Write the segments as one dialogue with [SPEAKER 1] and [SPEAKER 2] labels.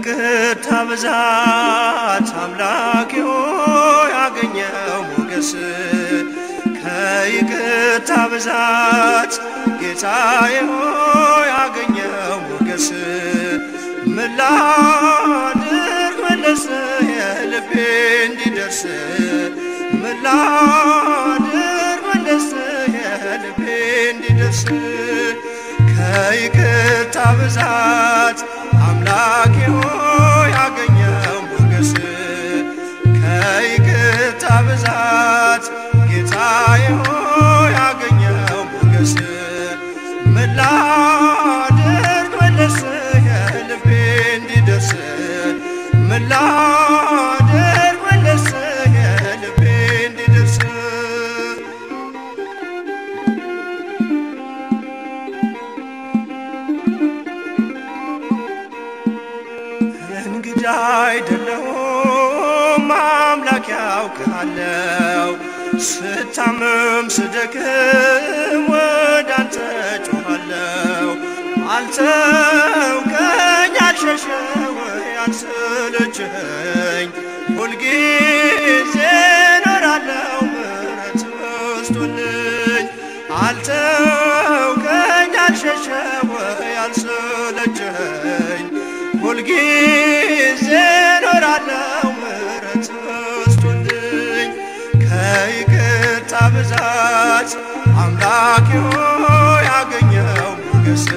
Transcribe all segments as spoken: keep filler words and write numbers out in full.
[SPEAKER 1] ከይቅርታ ብዛት አምላኬ ሆይ አገኘው ሞገስ ከይቅርታ ብዛት ጌታዬ ሆይ አገኘው ሞገስ ምን ላድርግ መለስ የልቤ እንዲደርስ ምን ላድርግ መለስ የልቤ እንዲደርስ ከይቅርታ ብዛት አምላኬ ሆይ አገኘው ሞገስ ከይቅርታ ብዛት ጌታዬ ሆይ አገኘው ሞገስ ምን ላድርግ መለስ የልቤ እንዲደርስ ምን ላድርግ መለስ የልቤ እንዲደርስ እንግዳ አይደለሁም አምላክ ያውቅሃለው ስታመም ስደክም ወደ አንተ ጮኻለው አልተውከኝ አልሸሸው ያልሰለቸኸኝ ሁልጊዜ እኖራለሁ ምሕረት በዝቶልኝ አልተውከኝ አልሸሸው ያልሰለቸኸኝ ሁልጊዜ እኖራለሁ ምሕረት በዝቶልኝ ከይቅርታ ብዛት አምላኬ ሆይ አገኘው ሞገስ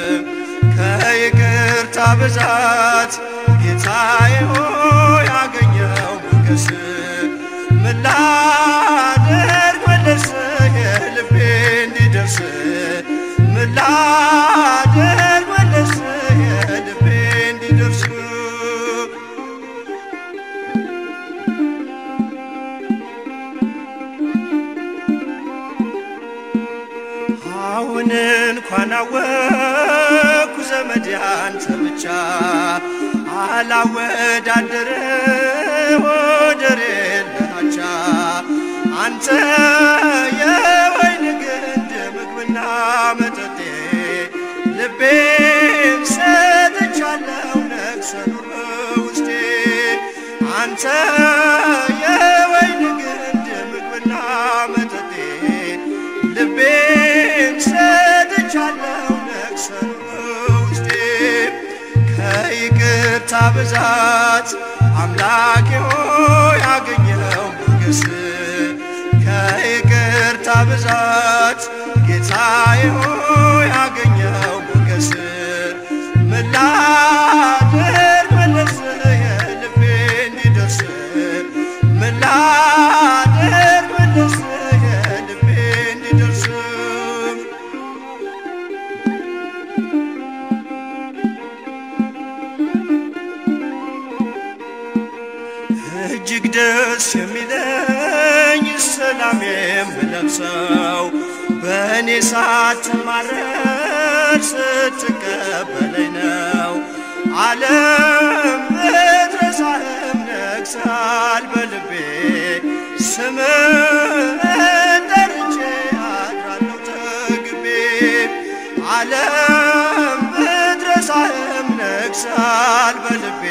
[SPEAKER 1] ከይቅርታ ብዛት ጌታዬ ሆይ አገኘው ሞገስ ምን ላድርግ መለስ የልቤ እንዲደርስ ምን ላድርግ መለስ የልቤ እንዲደርስ አሁን እንኳን አወቅኩ ዘመዴ አንተ ብቻ አላወዳድርም ወደር የለህ አቻ አንተ የወይን ግንድ ምግብና መጠጤ ልቤን ሰጥቻለሁ ነግሰህ ኑር በውስጤ አንተ የወይን ግንድ ምግብና መጠጤ ልቤን ሰጥቻለሁ ነግሰህ ኑር በውስጤ ከይቅርታ ብዛት አምላኬ ሆይ አገኘው ሞገስ ከይቅርታ ብዛት ጌታዬ ሆይ አገኘው ሞገስ ምን ላድርግ መለስ የልቤ እንዲደርስ ምን ላድርግ መለስ የልቤ እንዲደርስ እጅግ ደስ የሚለኝ ሰላም የምለብሰው በእኔ ሳትማረር ስትቀበለኝ ነው ዓለም ብትረሳህም ነግሠሃል በልቤ ስምህን ጠርቼ አድራለሁ ተግቤ ዓለም ብትረሳህም ነግሠሃል በልቤ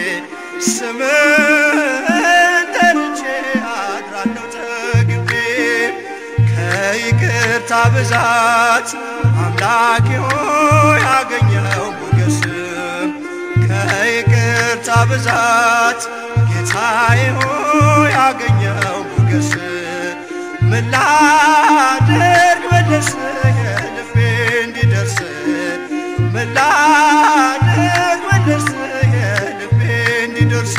[SPEAKER 1] ስምህን ጠርቼ አድራለሁ ተግቤ ከይቅርታ ብዛት አምላኬ ሆይ አገኘው ሞገስ ከይቅርታ ብዛት ጌታዬ ሆይ አገኘው ሞገስ ምን ላድርግ መለስ የልቤ እንዲደርስ ምን ላድርግ መለስ የልቤ እንዲደርስ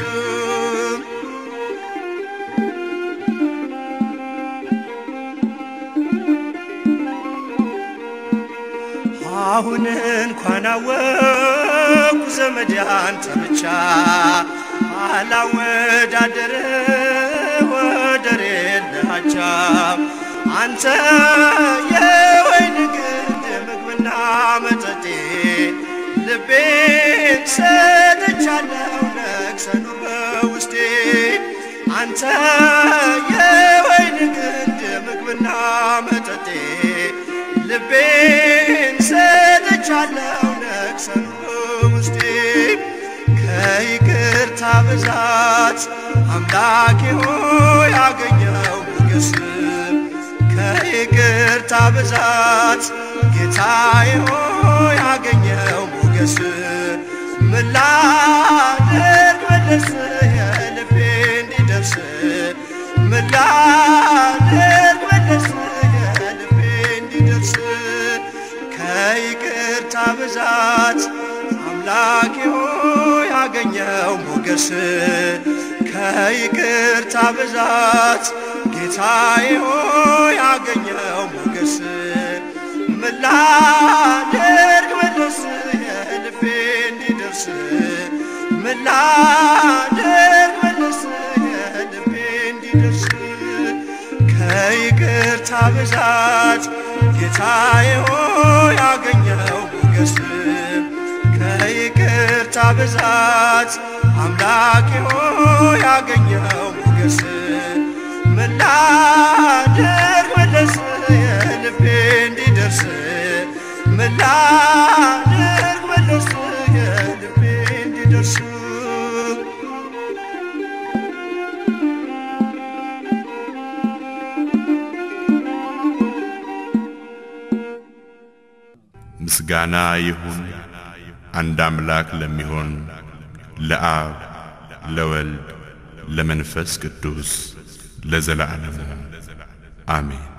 [SPEAKER 1] አሁን እንኳን አወቅኩ ዘመዴ አንተ ብቻ አላወዳድርም ወደር የለህ አቻ አንተ የወይን ግንድ ምግብና መጠጤ ልቤን ሰጥቻለሁ ነግሰህ ኑር በውስጤ አንተ የወይን ግንድ ምግብና መጠጤ ልቤን ሰጥቻለሁ ነግሠህ ኑር በውስጤ ከይቅርታ ብዛት አምላኬ ሆይ አገኘው ሞገስ ከይቅርታ ብዛት ጌታዬ ሆይ አገኘው ሞገስ ምን ላድርግ መለስ የልቤ እንዲደርስ ምን ላድርግ መለስ የልቤ እንዲደርስ ከይቅርታ ብዛት አምላኬ ሆይ አገኘው ሞገስ ከይቅርታ ብዛት ጌታዬ ሆይ አገኘው ሞገስ ምን ላድርግ መለስ የልቤ እንዲደርስ ምን ላድርግ መለስ የልቤ እንዲደርስ ከይቅርታ ብዛት ጌታዬ ሆይ አገኘው ሞገስ ከይቅርታ ብዛት አምላኬ ሆይ አገኘው ሞገስ ምን ላድርግ መለስ የልቤ እንዲደርስ ምን ላድርግ መለስ የልቤ እንዲደርስ
[SPEAKER 2] ምስጋና ይሁን አንድ አምላክ ለሚሆን ለአብ ለወልድ ለመንፈስ ቅዱስ ለዘላለም አሜን።